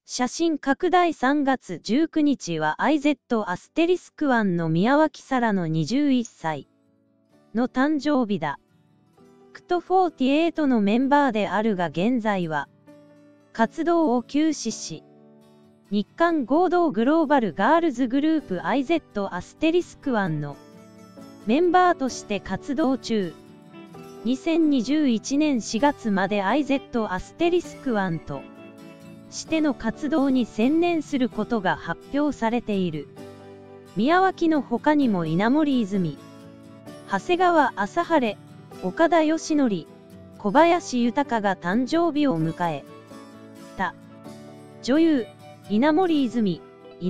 写真拡大3月19日は IZ**1 の宮脇沙羅の21歳の誕生日だ。KT48のメンバーであるが現在は活動を休止し、日韓合同グローバルガールズグループ IZ**1 のメンバーとして活動中。2021年4月まで IZ**1 としての活動に専念することが発表されている。宮脇の他にも稲森泉、長谷川朝晴、岡田義則、小林豊が誕生日を迎えた。女優、稲森泉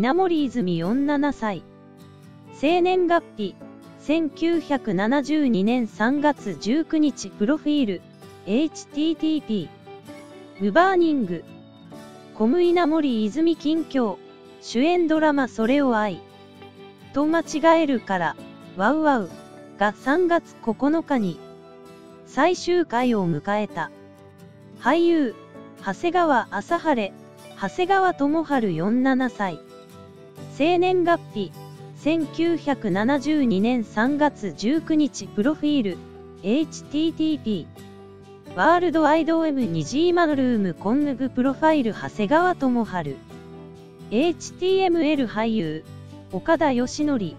47歳。生年月日、1972年3月19日プロフィール、http:// ムバーニング。コム稲森泉近況、主演ドラマそれを愛と間違えるから、ワウワウが3月9日に最終回を迎えた。俳優、長谷川朝晴、長谷川智春47歳。生年月日、1972年3月19日プロフィール、http:// ワールドワイド M2G マノルームコンヌグプロファイル長谷川智春。HTML 俳優、岡田義則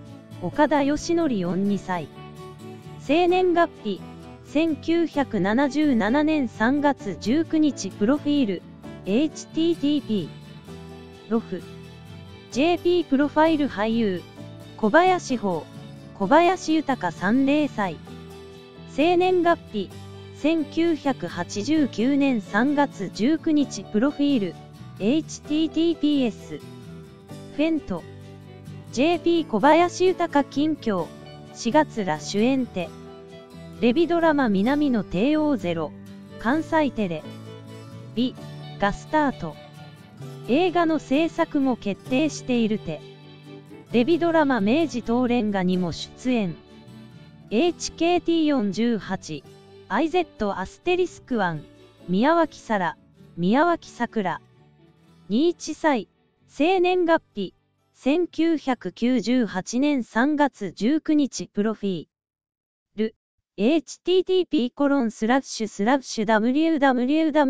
42歳。生年月日、1977年3月19日プロフィール、http:// ロフ JP プロファイル俳優、小林豊豊30歳。生年月日、1989年3月19日プロフィール、https:// フェント JP 小林豊近況、4月ら主演てレビドラマ南の帝王ゼロ、関西テレビがスタート。映画の制作も決定しているて。レビドラマ明治東レンガにも出演。HKT48、IZ**1、宮脇沙羅、宮脇さくら。21歳、生年月日、1998年3月19日プロフィー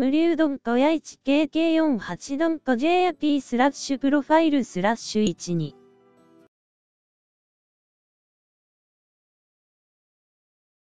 ル、http://www.hkk48.jp/プロファイル/12